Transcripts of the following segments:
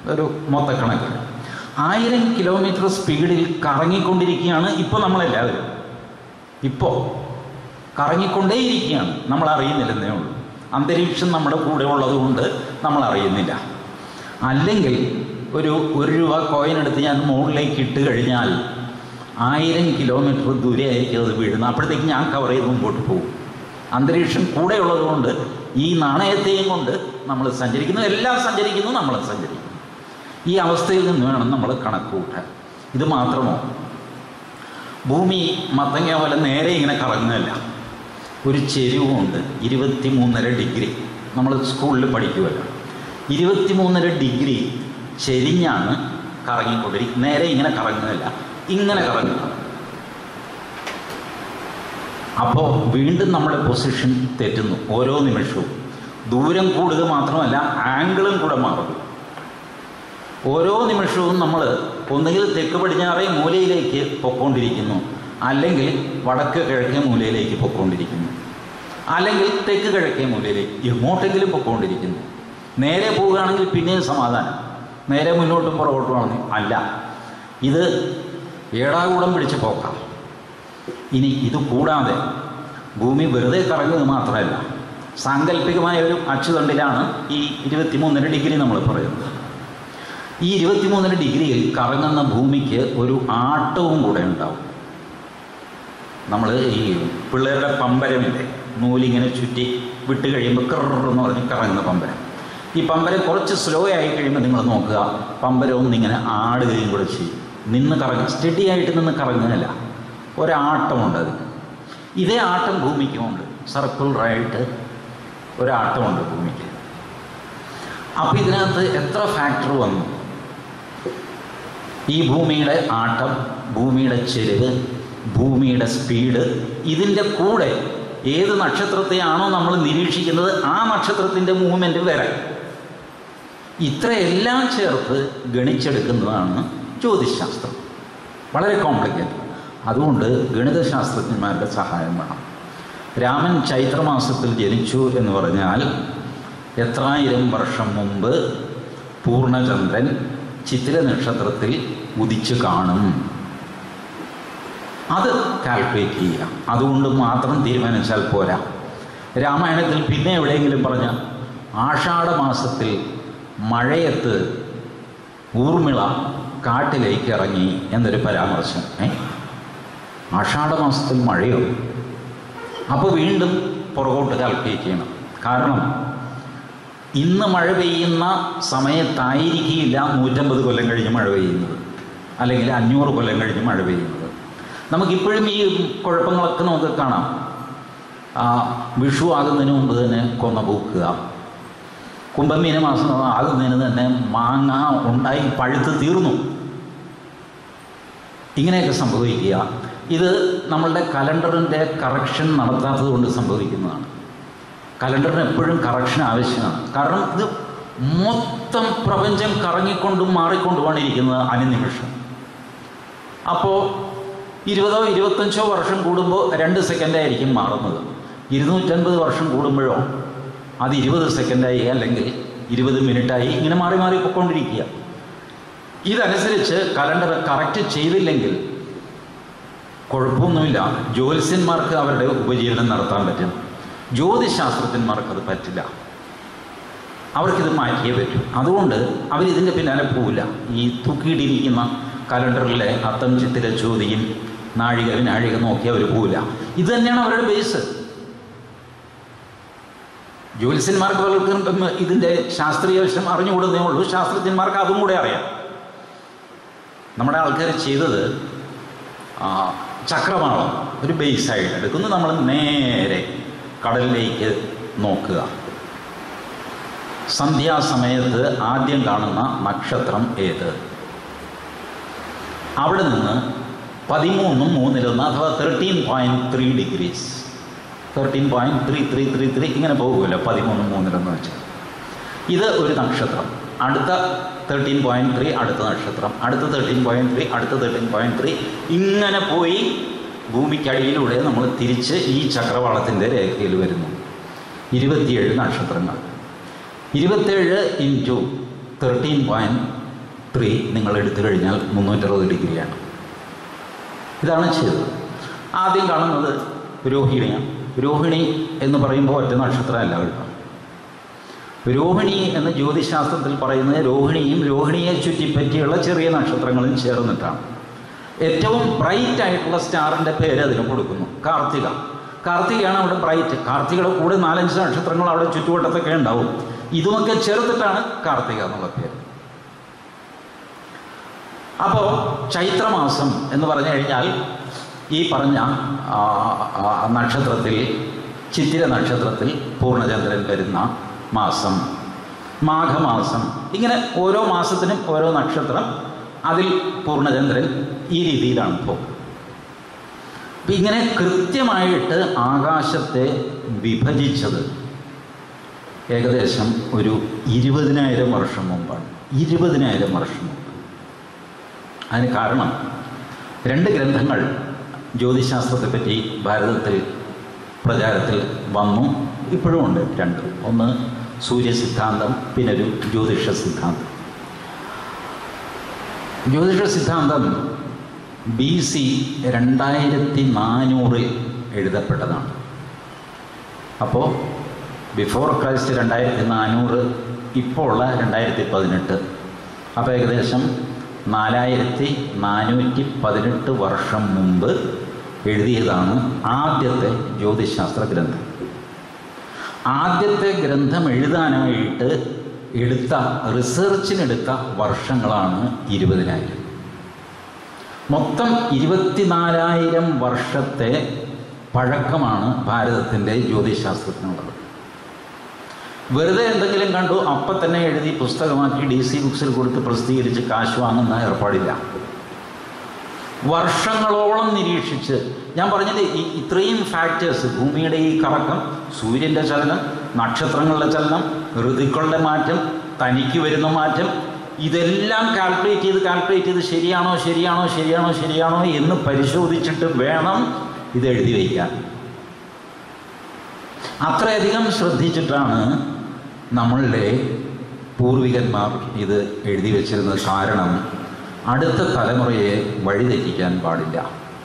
ഒരു മൊത്തക്കണക്ക്. 1000 കിലോമീറ്റർ സ്പീഡിൽ കറങ്ങിക്കൊണ്ടിരിക്കുകയാണ് ഇപ്പോൾ നമ്മളെല്ലാവരും. ഇപ്പോൾ കറങ്ങിക്കൊണ്ടേയിരിക്കുകയാണ്, നമ്മൾ അറിയുന്നില്ലെന്നേ ഉള്ളൂ. അന്തരീക്ഷം നമ്മുടെ കൂടെ ഉള്ളത് കൊണ്ട് നമ്മൾ അറിയുന്നില്ല. അല്ലെങ്കിൽ ഒരു രൂപ കോയിൻ എടുത്ത് ഞാൻ മുകളിലേക്ക് ഇട്ട് കഴിഞ്ഞാൽ 1000 കിലോമീറ്റർ ദൂരെ ആയിരിക്കും അത് വീഴുന്നത്. അപ്പോഴത്തേക്ക് ഞാൻ കവർ ചെയ്ത് മുമ്പോട്ട് പോകും. അന്തരീക്ഷം കൂടെ ഉള്ളത് കൊണ്ട് ഈ നാണയത്തെയും കൊണ്ട് നമ്മൾ സഞ്ചരിക്കുന്നു, എല്ലാം സഞ്ചരിക്കുന്നു, നമ്മൾ സഞ്ചരിക്കുന്നു. ഈ അവസ്ഥയിൽ നിന്ന് വേണം നമ്മൾ കണക്ക് കൂട്ടാൻ. ഇത് മാത്രമോ, ഭൂമി മത്തങ്ങ പോലെ നേരെ ഇങ്ങനെ കറങ്ങുകയല്ല. ഒരു ചെരിവുമുണ്ട്, 23.5 ഡിഗ്രി. നമ്മൾ സ്കൂളിൽ പഠിക്കുമല്ലോ, 23.5 ഡിഗ്രി ചെരിഞ്ഞാണ് കറങ്ങിക്കൊണ്ടിരിക്കുന്നത്. നേരെ ഇങ്ങനെ കറങ്ങുകയല്ല, ഇങ്ങനെ കറങ്ങുക. അപ്പോൾ വീണ്ടും നമ്മുടെ പൊസിഷൻ തെറ്റുന്നു ഓരോ നിമിഷവും. ദൂരം കൂടുക മാത്രമല്ല, ആംഗിളും കൂടെ മാറുന്നു. ഓരോ നിമിഷവും നമ്മൾ ഒന്നുകിൽ തെക്ക് പടിഞ്ഞാറേ മൂലയിലേക്ക് പൊയ്ക്കൊണ്ടിരിക്കുന്നു, അല്ലെങ്കിൽ വടക്ക് കിഴക്കേ മൂലയിലേക്ക് പൊയ്ക്കൊണ്ടിരിക്കുന്നു, അല്ലെങ്കിൽ തെക്ക് കിഴക്കേ മൂലയിലേക്ക്, എങ്ങോട്ടെങ്കിലും പൊയ്ക്കൊണ്ടിരിക്കുന്നു. നേരെ പോവുകയാണെങ്കിൽ പിന്നെയും സമാധാനം, നേരെ മുന്നോട്ടും പുറകോട്ടുമാണെങ്കിൽ അല്ല. ഇത് ഏടാകൂടം പിടിച്ച് പോക്കാം. ഇനി ഇത് കൂടാതെ ഭൂമി വെറുതെ കറങ്ങുക മാത്രമല്ല, സാങ്കല്പികമായ ഒരു അച്ചുതണ്ടിലാണ് ഈ 23.5 ഡിഗ്രി നമ്മൾ പറയുന്നത്. ഈ 23.5 ഡിഗ്രിയിൽ കറങ്ങുന്ന ഭൂമിക്ക് ഒരു ആട്ടവും കൂടെ ഉണ്ടാവും. നമ്മൾ ഈ പിള്ളേരുടെ പമ്പരമില്ലേ, നൂലിങ്ങനെ ചുറ്റി വിട്ട് കഴിയുമ്പോൾ കറന്ന് പറഞ്ഞ് കറങ്ങുന്ന പമ്പരം. ഈ പമ്പരം കുറച്ച് സ്ലോ ആയി കഴിയുമ്പോൾ നിങ്ങൾ നോക്കുക, പമ്പരം ഒന്നിങ്ങനെ ആടുകയും കൂടെ ചെയ്യും. നിന്ന് കറങ്ങുക, സ്റ്റഡി ആയിട്ട് നിന്ന് കറങ്ങുകയല്ല, ഒരാട്ടമുണ്ട് അതിന്. ഇതേ ആട്ടം ഭൂമിക്കുമുണ്ട്, സർക്കിളറായിട്ട് ഒരാട്ടമുണ്ട് ഭൂമിക്ക്. അപ്പോൾ ഇതിനകത്ത് എത്ര ഫാക്ടർ വന്നു? ഈ ഭൂമിയുടെ ആട്ടം, ഭൂമിയുടെ ചെരിവ്, ഭൂമിയുടെ സ്പീഡ്, ഇതിൻ്റെ കൂടെ ഏത് നക്ഷത്രത്തെയാണോ നമ്മൾ നിരീക്ഷിക്കുന്നത് ആ നക്ഷത്രത്തിൻ്റെ മൂവ്മെൻറ്റ് വേറെ. ഇത്രയെല്ലാം ചേർത്ത് ഗണിച്ചെടുക്കുന്നതാണ് ജ്യോതിശാസ്ത്രം. വളരെ കോംപ്ലിക്കേറ്റഡ്. അതുകൊണ്ട് ഗണിതശാസ്ത്രജ്ഞന്മാരുടെ സഹായം വേണം. രാമൻ ചൈത്രമാസത്തിൽ ജനിച്ചു എന്ന് പറഞ്ഞാൽ എത്രായിരം വർഷം മുമ്പ് പൂർണ്ണചന്ദ്രൻ ചിത്തിര നക്ഷത്രത്തിൽ ഉദിച്ചു കാണും. അത് കാൽക്കുലേറ്റ് ചെയ്യുക. അതുകൊണ്ട് മാത്രം തീരുമാനിച്ചാൽ പോരാ. രാമായണത്തിൽ പിന്നെ എവിടെയെങ്കിലും പറഞ്ഞ ആഷാഢമാസത്തിൽ മഴയത്ത് ഊർമിള കാട്ടിലേക്ക് ഇറങ്ങി എന്നൊരു പരാമർശം. ആഷാഢമാസത്തിൽ മഴയോ? അപ്പോൾ വീണ്ടും പുറകോട്ട് കാൽക്കുലേറ്റ് ചെയ്യണം. കാരണം ഇന്ന് മഴ പെയ്യുന്ന സമയത്തായിരിക്കില്ല 150 കൊല്ലം കഴിഞ്ഞ് മഴ പെയ്യുന്നത്, അല്ലെങ്കിൽ 500 കൊല്ലം കഴിഞ്ഞ് മഴ പെയ്യുന്നത്. നമുക്കിപ്പോഴും ഈ കുഴപ്പങ്ങളൊക്കെ നമുക്ക് കാണാം. വിഷു ആകുന്നതിന് മുമ്പ് തന്നെ കൊന്ന പൂക്കുക, കുംഭമീന മാസം ആകുന്നതിന് തന്നെ മാങ്ങ ഉണ്ടായി പഴുത്ത് തീർന്നു, ഇങ്ങനെയൊക്കെ സംഭവിക്കുക. ഇത് നമ്മളുടെ കലണ്ടറിൻ്റെ കറക്ഷൻ നടത്താത്തത് കൊണ്ട് സംഭവിക്കുന്നതാണ്. കലണ്ടറിന് എപ്പോഴും കറക്ഷൻ ആവശ്യമാണ്. കാരണം ഇത് മൊത്തം പ്രപഞ്ചം കറങ്ങിക്കൊണ്ടും മാറിക്കൊണ്ടുമാണ് ഇരിക്കുന്നത് അനുനിമിഷം. അപ്പോൾ 20 or 25 വർഷം കൂടുമ്പോൾ 2 സെക്കൻഡായിരിക്കും മാറുന്നത്. 250 വർഷം കൂടുമ്പോഴോ അത് 20 സെക്കൻഡായി, അല്ലെങ്കിൽ 20 മിനിറ്റായി, ഇങ്ങനെ മാറി മാറി പൊയ്ക്കൊണ്ടിരിക്കുക. ഇതനുസരിച്ച് കലണ്ടർ കറക്റ്റ് ചെയ്തില്ലെങ്കിൽ കുഴപ്പമൊന്നുമില്ല. ജ്യോത്സ്യന്മാർക്ക് അവരുടെ ഉപജീവനം നടത്താൻ പറ്റും. ജ്യോതിശാസ്ത്രജ്ഞന്മാർക്കത് പറ്റില്ല. അവർക്കിത് മാറ്റിയേ പറ്റൂ. അതുകൊണ്ട് അവരിതിൻ്റെ പിന്നാലെ പോവില്ല. ഈ തൂക്കിയിട്ടിരിക്കുന്ന കലണ്ടറിലെ അത്തം ചിത്തിര ചോദ്യം നാഴിക വിനാഴിക നോക്കി അവർ പോവില്ല. ഇത് തന്നെയാണ് അവരുടെ ബേസ്. ജ്യോത്സ്യന്മാർക്ക് പലർക്കും ഇതിൻ്റെ ശാസ്ത്രീയ വശം അറിഞ്ഞുകൂടുന്നേ ഉള്ളൂ. ശാസ്ത്രജ്ഞന്മാർക്ക് അതും കൂടെ അറിയാം. നമ്മുടെ ആൾക്കാർ ചെയ്തത് ചക്രവാളം ഒരു ബേസായിട്ട് എടുക്കുന്നു. നമ്മൾ നേരെ കടലിലേക്ക് നോക്കുക. സന്ധ്യാസമയത്ത് ആദ്യം കാണുന്ന നക്ഷത്രം ഏത്? അവിടെ നിന്ന് 13.3 അഥവാ 13.3 ഡിഗ്രീസ്, 13.3333 ഇങ്ങനെ പോകുമല്ലോ 13.3 വെച്ചാൽ. ഇത് ഒരു നക്ഷത്രം. അടുത്ത 13.3 അടുത്ത നക്ഷത്രം, അടുത്ത 13.3 അടുത്ത 13.3 ഇങ്ങനെ പോയി ഭൂമിക്കടിയിലൂടെ നമ്മൾ തിരിച്ച് ഈ ചക്രവാളത്തിൻ്റെ രേഖയിൽ വരുന്നു. 27 നക്ഷത്രങ്ങൾ. 27 × 13.3 നിങ്ങൾ എടുത്തു കഴിഞ്ഞാൽ 360 ഡിഗ്രിയാണ്. ഇതാണ് ചെയ്തത്. ആദ്യം കാണുന്നത് രോഹിണിയാണ്. രോഹിണി എന്ന് പറയുമ്പോൾ ഒറ്റ നക്ഷത്രമല്ല കേട്ടോ. രോഹിണി എന്ന് ജ്യോതിശാസ്ത്രത്തിൽ പറയുന്നത് രോഹിണിയും രോഹിണിയെ ചുറ്റിപ്പറ്റിയുള്ള ചെറിയ നക്ഷത്രങ്ങളും ചേർന്നിട്ടാണ്. ഏറ്റവും ബ്രൈറ്റ് ആയിട്ടുള്ള സ്റ്റാറിൻ്റെ പേര് അതിന് കൊടുക്കുന്നു, കാർത്തിക. കാർത്തികയാണ് അവിടെ ബ്രൈറ്റ്. കാർത്തികയുടെ കൂടെ 4-5 നക്ഷത്രങ്ങൾ അവിടെ ചുറ്റുവട്ടത്തൊക്കെ ഉണ്ടാവും. ഇതുമൊക്കെ ചേർത്തിട്ടാണ് കാർത്തിക എന്നുള്ള പേര്. അപ്പോൾ ചൈത്രമാസം എന്ന് പറഞ്ഞു കഴിഞ്ഞാൽ ഈ പറഞ്ഞ നക്ഷത്രത്തിൽ, ചിത്തിര നക്ഷത്രത്തിൽ പൂർണ്ണചന്ദ്രൻ വരുന്ന മാസം, മാഘമാസം. ഇങ്ങനെ ഓരോ മാസത്തിനും ഓരോ നക്ഷത്രം, അതിൽ പൂർണ്ണചന്ദ്രൻ. ഈ രീതിയിലാണ് ഇപ്പോൾ. അപ്പം ഇങ്ങനെ കൃത്യമായിട്ട് ആകാശത്തെ വിഭജിച്ചത് ഏകദേശം ഒരു 20,000 വർഷം മുമ്പാണ്. 20,000 വർഷം മുമ്പ്. അതിന് കാരണം 2 ഗ്രന്ഥങ്ങൾ ജ്യോതിശാസ്ത്രത്തെപ്പറ്റി ഭാരതത്തിൽ പ്രചാരത്തിൽ വന്നു, ഇപ്പോഴും ഉണ്ട് 2. ഒന്ന് സൂര്യസിദ്ധാന്തം, പിന്നെ ഒരു ജ്യോതിഷ സിദ്ധാന്തം. ജ്യോതിഷ സിദ്ധാന്തം BC 2400 എഴുതപ്പെട്ടതാണ്. അപ്പോൾ ബിഫോർ ക്രൈസ്റ്റ് 2400, ഇപ്പോൾ ഉള്ള 2018. അപ്പോൾ ഏകദേശം 4418 വർഷം മുമ്പ് എഴുതിയതാണ് ആദ്യത്തെ ജ്യോതിശാസ്ത്ര ഗ്രന്ഥം. ആദ്യത്തെ ഗ്രന്ഥം എഴുതാനായിട്ട് റിസർച്ചിനെടുത്ത വർഷങ്ങളാണ് 20,000. മൊത്തം 24,000 വർഷത്തെ പഴക്കമാണ് ഭാരതത്തിൻ്റെ ജ്യോതിശാസ്ത്രത്തിനുള്ളത്. വെറുതെ എന്തെങ്കിലും കണ്ടു അപ്പം തന്നെ എഴുതി പുസ്തകമാക്കി DC ബുക്സിൽ കൊടുത്ത് പ്രസിദ്ധീകരിച്ച് കാശ് വാങ്ങുന്ന ഏർപ്പാടില്ല. വർഷങ്ങളോളം നിരീക്ഷിച്ച്, ഞാൻ പറഞ്ഞത് ഇത്രയും ഫാക്ടേഴ്സ്, ഭൂമിയുടെ ഈ കറക്കം, സൂര്യൻ്റെ ചലനം, നക്ഷത്രങ്ങളുടെ ചലനം, ഋതുക്കളുടെ മാറ്റം, തനിക്ക് വരുന്ന മാറ്റം, ഇതെല്ലാം കാൽക്കുലേറ്റ് ചെയ്ത് ശരിയാണോ എന്ന് പരിശോധിച്ചിട്ട് വേണം ഇത് എഴുതി വയ്ക്കാൻ. അത്രയധികം ശ്രദ്ധിച്ചിട്ടാണ് നമ്മളുടെ പൂർവികന്മാർ ഇത് എഴുതി വച്ചിരുന്നത്. കാരണം അടുത്ത തലമുറയെ വഴിതെറ്റിക്കാൻ പാടില്ല.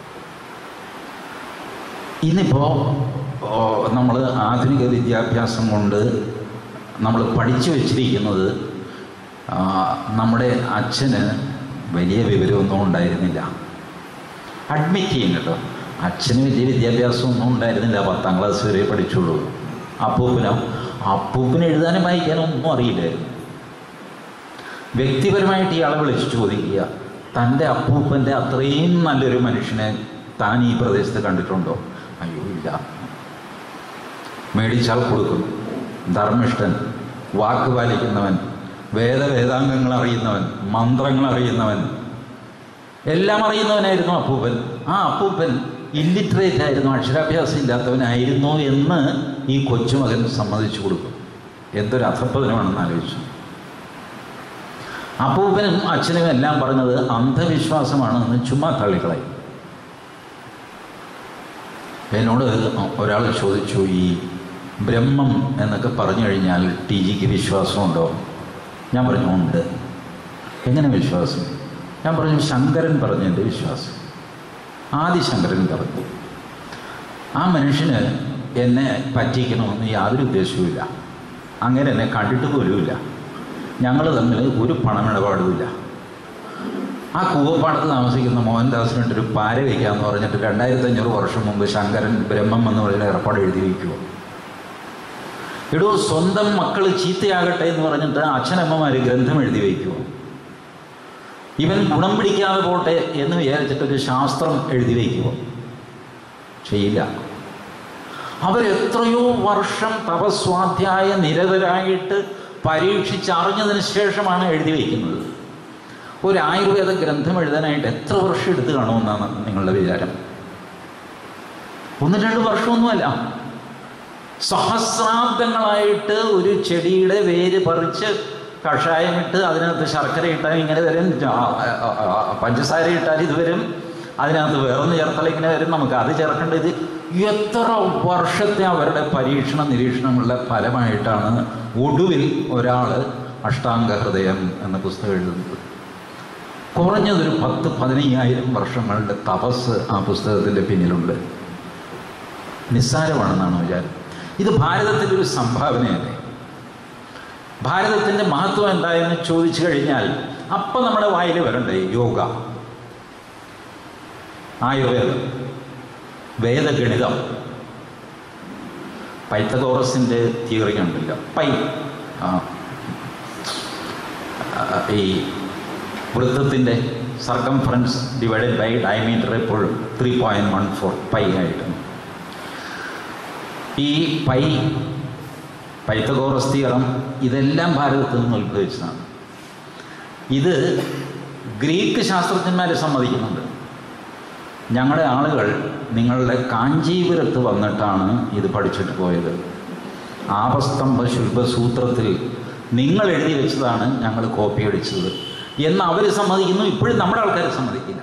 ഇന്നിപ്പോൾ നമ്മൾ ആധുനിക വിദ്യാഭ്യാസം കൊണ്ട് നമ്മൾ പഠിച്ചു വച്ചിരിക്കുന്നത്, നമ്മുടെ അച്ഛന് വലിയ വിവരമൊന്നും ഉണ്ടായിരുന്നില്ല. അഡ്മിറ്റ് ചെയ്യും കേട്ടോ, അച്ഛന് വലിയ വിദ്യാഭ്യാസമൊന്നും ഉണ്ടായിരുന്നില്ല, 10ാം ക്ലാസ് വരെ പഠിച്ചുള്ളൂ. അപ്പൂപ്പന് എഴുതാനും വായിക്കാനും ഒന്നും അറിയില്ലായിരുന്നു. വ്യക്തിപരമായിട്ട് ഇയാളെ വിളിച്ച് ചോദിക്കുക, തൻ്റെ അപ്പൂപ്പൻ്റെ അത്രയും നല്ലൊരു മനുഷ്യനെ താൻ ഈ പ്രദേശത്ത് കണ്ടിട്ടുണ്ടോ? അയ്യോ ഇല്ല. മേടിച്ചാൽ കൊടുക്കും, ധർമ്മിഷ്ഠൻ, വാക്ക് പാലിക്കുന്നവൻ, വേദാംഗങ്ങൾ അറിയുന്നവൻ, മന്ത്രങ്ങൾ അറിയുന്നവൻ, എല്ലാം അറിയുന്നവനായിരുന്നു അപ്പൂപ്പൻ. ആ അപ്പൂപ്പൻ ഇല്ലിറ്ററേറ്റ് ആയിരുന്നു, അക്ഷരാഭ്യാസം ഇല്ലാത്തവനായിരുന്നു എന്ന് ഈ കൊച്ചുമകൻ സമ്മതിച്ചു കൊടുക്കും. എന്തൊരു അധപ്പതനമാണെന്ന് ആലോചിച്ചു. അപ്പൂപ്പനും അച്ഛനും എല്ലാം പറഞ്ഞത് അന്ധവിശ്വാസമാണെന്ന് ചുമ്മാ തള്ളിക്കളായി. എന്നോട് ഒരാൾ ചോദിച്ചു, ഈ ബ്രഹ്മം എന്നൊക്കെ പറഞ്ഞു കഴിഞ്ഞാൽ TGക്ക് വിശ്വാസമുണ്ടോ? ഞാൻ പറഞ്ഞു ഉണ്ട്. എങ്ങനെ വിശ്വാസം? ഞാൻ പറഞ്ഞു ശങ്കരൻ പറഞ്ഞതിൻ്റെ വിശ്വാസം. ആദിശങ്കരൻ പറഞ്ഞു. ആ മനുഷ്യന് എന്നെ പറ്റിക്കണമെന്ന് യാതൊരു ഉദ്ദേശവുമില്ല, അങ്ങനെ എന്നെ കണ്ടിട്ട് പോലുമില്ല, ഞങ്ങൾ തമ്മിൽ ഒരു പണമിടപാടുമില്ല. ആ കൂവപ്പാടത്ത് താമസിക്കുന്ന മോഹൻദാസിനൊരു പാര വയ്ക്കാമെന്ന് പറഞ്ഞിട്ട് 2500 വർഷം മുമ്പ് ശങ്കരൻ ബ്രഹ്മം എന്ന് പറയുന്ന ഏർപ്പാട് എഴുതി വയ്ക്കുമോ? എടോ, സ്വന്തം മക്കൾ ചീത്തയാകട്ടെ എന്ന് പറഞ്ഞിട്ട് അച്ഛനമ്മമാർ ഗ്രന്ഥം എഴുതി വയ്ക്കുമോ? ഇവൻ ഗുണം പിടിക്കാതെ പോട്ടെ എന്ന് വിചാരിച്ചിട്ടൊരു ശാസ്ത്രം എഴുതി വയ്ക്കുമോ? ചെയ്യില്ല. അവരെത്രയോ വർഷം തപസ്വാധ്യായ നിരതരായിട്ട് പരീക്ഷിച്ചറിഞ്ഞതിന് ശേഷമാണ് എഴുതി വയ്ക്കുന്നത്. ഒരു ആയുർവേദ ഗ്രന്ഥം എഴുതാനായിട്ട് എത്ര വർഷം എടുത്തു കാണുമെന്നാണ് നിങ്ങളുടെ വിചാരം? 1-2 വർഷമൊന്നുമല്ല, സഹസ്രാബ്ദങ്ങളായിട്ട് ഒരു ചെടിയുടെ വേര് പറിച്ച് കഷായമിട്ട് അതിനകത്ത് ശർക്കര ഇട്ടാൽ ഇങ്ങനെ വരും, പഞ്ചസാര ഇട്ടാൽ ഇത് വരും, അതിനകത്ത് വേറൊന്ന് ചേർത്താൽ ഇങ്ങനെ വരും, നമുക്ക് അത് ചേർക്കേണ്ടത്. എത്ര വർഷത്തെ അവരുടെ പരീക്ഷണ നിരീക്ഷണങ്ങളുടെ ഫലമായിട്ടാണ് ഒടുവിൽ ഒരാൾ അഷ്ടാംഗഹൃദയം എന്ന പുസ്തകം എഴുതുന്നത്. കുറഞ്ഞതൊരു 10-15,000 വർഷങ്ങളുടെ തപസ് ആ പുസ്തകത്തിൻ്റെ പിന്നിലുണ്ട്. നിസ്സാരമാണെന്നാണ് വിചാരം. ഇത് ഭാരതത്തിൻ്റെ ഒരു സംഭാവനയല്ലേ? ഭാരതത്തിൻ്റെ മഹത്വം എന്തായെന്ന് ചോദിച്ചു കഴിഞ്ഞാൽ അപ്പം നമ്മുടെ വായിൽ വരണ്ടേ യോഗ, ആയുർവേദം, വേദഗണിതം, പൈത്തഗോറസിൻ്റെ തിയറി ഉണ്ടല്ലോ, ഈ വൃത്തത്തിൻ്റെ സർക്കംഫറൻസ് ഡിവൈഡഡ് ബൈ ഡയമീറ്റർ എപ്പോഴും 3.14 പൈ ആയിട്ടാണ്. ഈ പൈത്തഗോറസ് തിയറം ഇതെല്ലാം ഭാരതത്തിൽ നിന്ന് ഉത്ഭവിച്ചതാണ്. ഇത് ഗ്രീക്ക് ശാസ്ത്രജ്ഞന്മാർ സമ്മതിക്കുന്നുണ്ട്. ഞങ്ങളുടെ ആളുകൾ നിങ്ങളുടെ കാഞ്ചീപുരത്ത് വന്നിട്ടാണ് ഇത് പഠിച്ചിട്ട് പോയത്. ആപസ്തംഭ ശുൽഭസൂത്രത്തിൽ നിങ്ങൾ എഴുതി വെച്ചതാണ് ഞങ്ങൾ കോപ്പി അടിച്ചത് എന്ന് അവർ സമ്മതിക്കുന്നു. ഇപ്പോഴും നമ്മുടെ ആൾക്കാർ സമ്മതിക്കുന്നു.